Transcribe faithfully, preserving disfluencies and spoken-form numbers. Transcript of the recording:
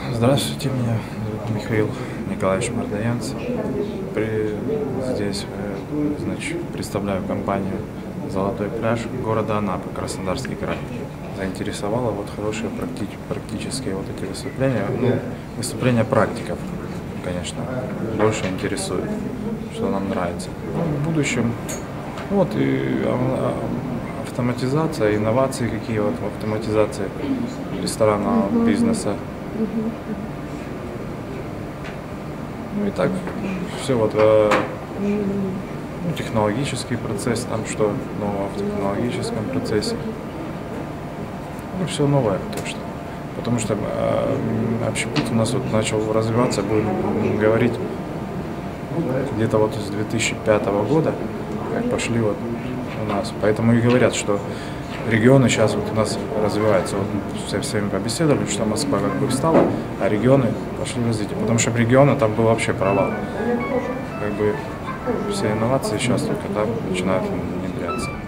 Здравствуйте, меня зовут Михаил Николаевич Мордоянц. При, здесь, э, значит, представляю компанию «Золотой пляж» города Анапы, Краснодарский край. Заинтересовало вот хорошие практи практические вот эти выступления. Ну, выступления практиков, конечно, больше интересует, что нам нравится. Ну, в будущем, вот и автоматизация, инновации какие вот в автоматизации ресторанного uh-huh. бизнеса. Uh-huh. Ну и так все вот э, ну, технологический процесс, там что нового в технологическом процессе. Ну, все новое, то что. Потому что э, общепит у нас вот начал развиваться, будем говорить, где-то вот с две тысячи пятого года, как пошли вот у нас. Поэтому и говорят, что регионы сейчас вот у нас развиваются. Вот все всеми побеседовали, что Москва как бы встала, а регионы пошли в развитие. Потому что в регионах там был вообще провал. Как бы все инновации сейчас только там начинают внедряться.